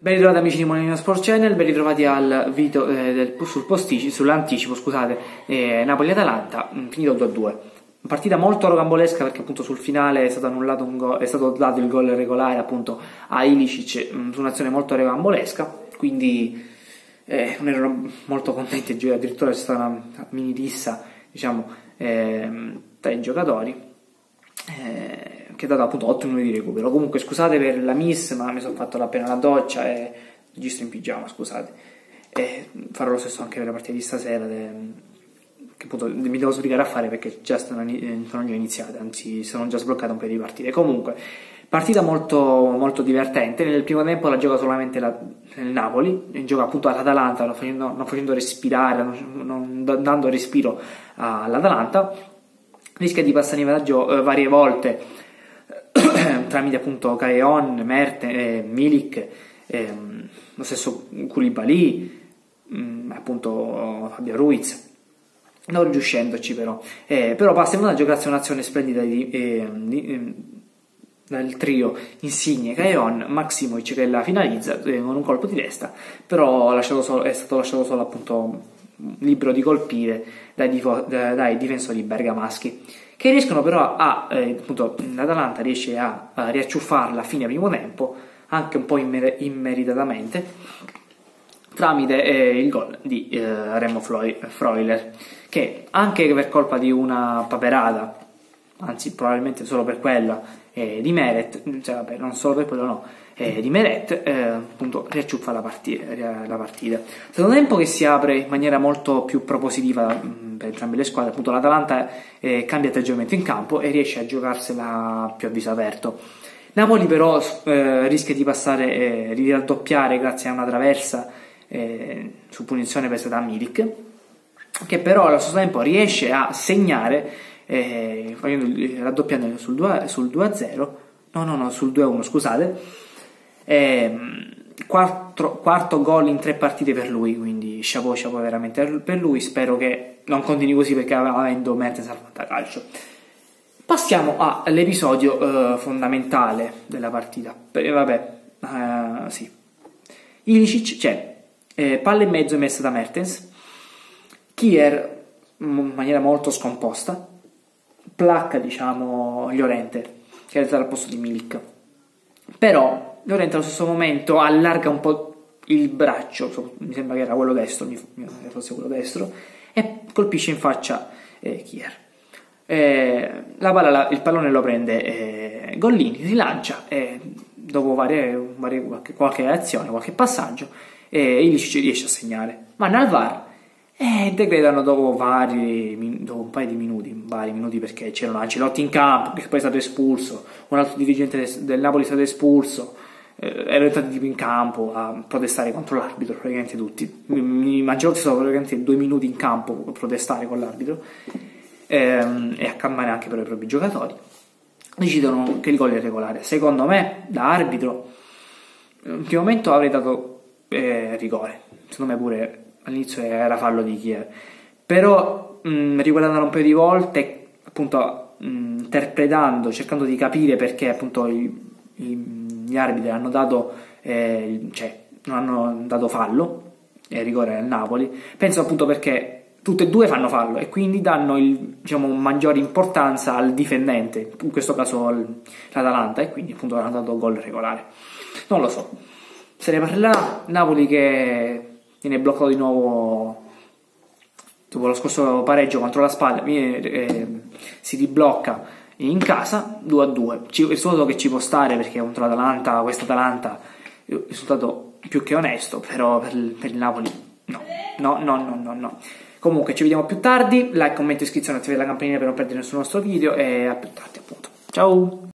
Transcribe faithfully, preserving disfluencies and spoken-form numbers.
Ben ritrovati amici di Molino Sport Channel, ben ritrovati al video eh, del, sul postici, sull'anticipo, scusate, eh, Napoli-Atalanta, finito due a due. Partita molto rocambolesca perché appunto sul finale è stato annullato un gol, è stato dato il gol regolare appunto a Ilicic mh, su un'azione molto rocambolesca, quindi eh, non ero molto contenti, addirittura c'è stata una mini rissa, diciamo, eh, tra i giocatori. Eh, che ha dato appunto otto minuti di recupero. Comunque scusate per la miss, ma mi sono fatto appena la doccia e registro in pigiama, scusate. E farò lo stesso anche per la partita di stasera, de... che appunto mi devo sbrigare a fare perché già sono, sono già iniziate, anzi sono già sbloccate un paio di partite. Comunque partita molto, molto divertente. Nel primo tempo la gioca solamente la, il Napoli, gioca appunto all'Atalanta, non facendo, non facendo respirare, non, non dando respiro all'Atalanta. Rischia di passare in vantaggio eh, varie volte tramite appunto Careon, Mertens, eh, Milik, eh, lo stesso Koulibaly, mh, appunto Fabio Ruiz, non riuscendoci però. Eh, però passa in vantaggio grazie a un'azione splendida di, eh, di, eh, dal trio Insigne, Careon, Maksimovic che la finalizza eh, con un colpo di testa, però lasciato solo, è stato lasciato solo appunto libero di colpire dai, dai difensori bergamaschi, che riescono però a, eh, appunto, l'Atalanta riesce a, a riacciuffarla a fine primo tempo, anche un po' immer immeritatamente, tramite eh, il gol di eh, Remo Freuler, che anche per colpa di una paperata, anzi probabilmente solo per quella, eh, di Meret, cioè vabbè, non solo per quello no, eh, di Meret, eh, appunto riacciuffa la partita, la partita. Secondo tempo che si apre in maniera molto più propositiva mh, per entrambe le squadre, appunto l'Atalanta eh, cambia atteggiamento in campo e riesce a giocarsela più a viso aperto. Napoli però eh, rischia di passare, eh, di raddoppiare grazie a una traversa eh, su punizione presa da Milik, che però allo stesso tempo riesce a segnare eh, raddoppiando sul due a zero, no no no sul due a uno, scusate, eh, quattro, quarto gol in tre partite per lui, quindi chapeau chapeau veramente per lui. Spero che non continui così perché avendo Mertens al fantacalcio. Passiamo all'episodio eh, fondamentale della partita. Eh, vabbè, eh, sì, Ilicic, cioè eh, palla in mezzo emessa da Mertens, Kier in maniera molto scomposta placca, diciamo, Llorente che è al posto di Milik, però Llorente allo stesso momento allarga un po' il braccio, mi sembra che era quello destro, mi, fosse quello destro, e colpisce in faccia eh, Kier. Eh, la palla, la, il pallone lo prende eh, Gollini, rilancia e dopo varie, varie, qualche, qualche azione, qualche passaggio, eh, Ilicic riesce a segnare. Vanno al V A R e decretano dopo vari, dopo un paio di minuti, vari minuti perché c'erano Ancelotti in campo, che poi è stato espulso, un altro dirigente del Napoli è stato espulso, eh, erano entrati tipo in campo a protestare contro l'arbitro, praticamente tutti. Ancelotti è stato praticamente due minuti in campo a protestare con l'arbitro ehm, e a calmare anche per i propri giocatori. Decidono che il gol è regolare. Secondo me, da arbitro, in primo momento avrei dato eh, rigore, secondo me pure all'inizio era fallo di Kier, però riguardando un paio di volte, appunto mh, interpretando, cercando di capire perché appunto i, i, gli arbitri hanno dato eh, cioè non hanno dato fallo e rigore al Napoli, penso appunto perché tutte e due fanno fallo e quindi danno il, diciamo, maggiore importanza al difendente, in questo caso l'Atalanta, e quindi appunto hanno dato gol regolare. Non lo so, se ne parlerà. Napoli che viene bloccato di nuovo dopo lo scorso pareggio contro la Spal, viene, eh, si riblocca in casa due a due. Il risultato che ci può stare perché contro l'Atalanta, questa Atalanta, il risultato più che onesto, però per il, per il Napoli no, no, no, no, no, no. Comunque ci vediamo più tardi, like, commento, iscrizione, attivate la campanella per non perdere nessun nostro video e a più tardi appunto. Ciao!